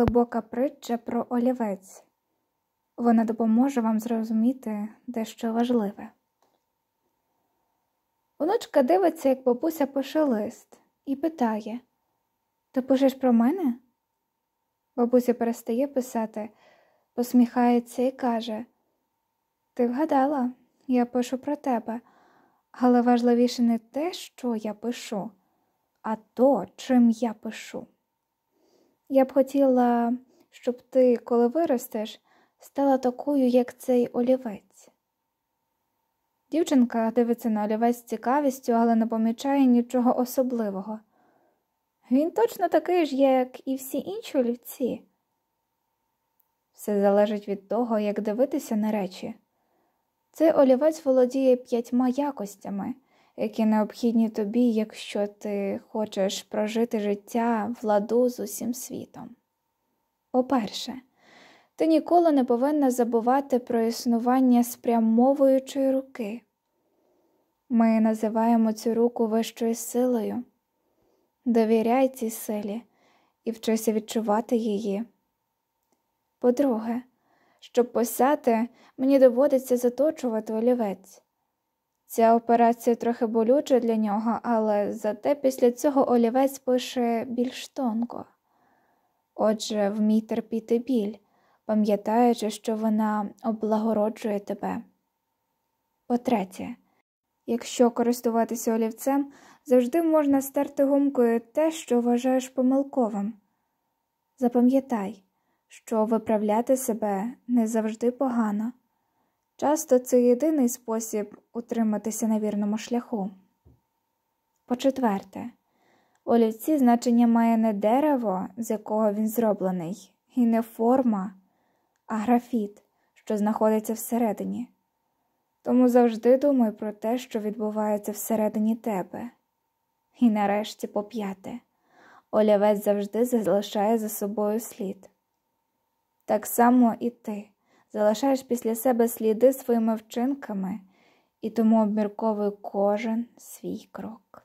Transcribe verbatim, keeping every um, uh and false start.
глибока притча про олівець. Вона допоможе вам зрозуміти дещо важливе. Онучка дивиться, як бабуся пише лист, і питає: «Ти пишеш про мене?» Бабуся перестає писати, посміхається і каже: «Ти вгадала, я пишу про тебе, але важливіше не те, що я пишу, а то, чим я пишу. Я б хотіла, щоб ти, коли виростеш, стала такою, як цей олівець». Дівчинка дивиться на олівець з цікавістю, але не помічає нічого особливого. Він точно такий ж, як і всі інші олівці. Все залежить від того, як дивитися на речі. Цей олівець володіє п'ятьма якостями, які необхідні тобі, якщо ти хочеш прожити життя в ладу з усім світом. По-перше, ти ніколи не повинна забувати про існування спрямовуючої руки. Ми називаємо цю руку вищою силою. Довіряй цій силі і вчися відчувати її. По-друге, щоб писати, мені доводиться заточувати олівець. Ця операція трохи болюча для нього, але зате після цього олівець пише більш тонко. Отже, вмій терпіти біль, пам'ятаючи, що вона облагороджує тебе. По-третє, якщо користуватися олівцем, завжди можна стерти гумкою те, що вважаєш помилковим. Запам'ятай, що виправляти себе не завжди погано. Часто це єдиний спосіб утриматися на вірному шляху. По-четверте, в олівці значення має не дерево, з якого він зроблений, і не форма, а графіт, що знаходиться всередині. Тому завжди думай про те, що відбувається всередині тебе. І нарешті, по-п'яте, олівець завжди залишає за собою слід. Так само і ти залишаєш після себе сліди своїми вчинками, і тому обмірковуй кожен свій крок.